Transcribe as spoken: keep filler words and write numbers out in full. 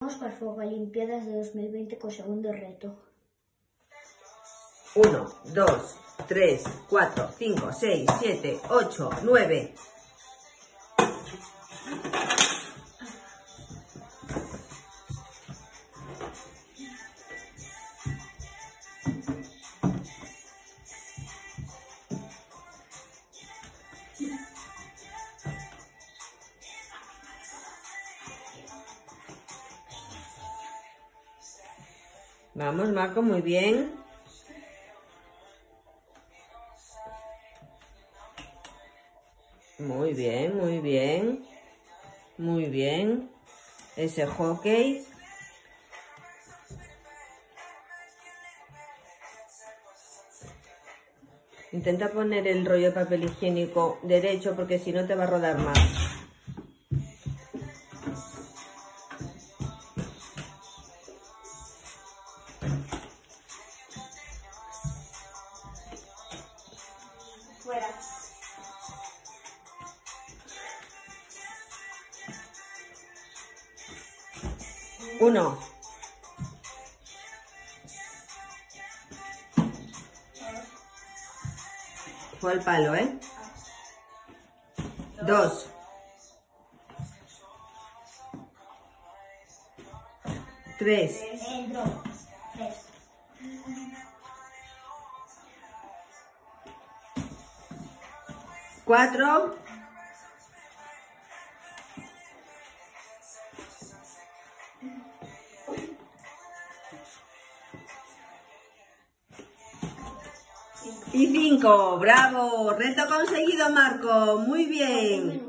Vamos para Fuego Olimpiadas de dos mil veinte con segundo reto. uno, dos, tres, cuatro, cinco, seis, siete, ocho, nueve. Vamos, Marco, muy bien. Muy bien, muy bien. Muy bien. Ese hockey. Intenta poner el rollo de papel higiénico derecho porque si no te va a rodar más. Fuera. Uno. Fue al palo, ¿eh? Dos. Tres. Tres. Cuatro. Y cinco. ¡Bravo! Reto conseguido, Marco. Muy bien.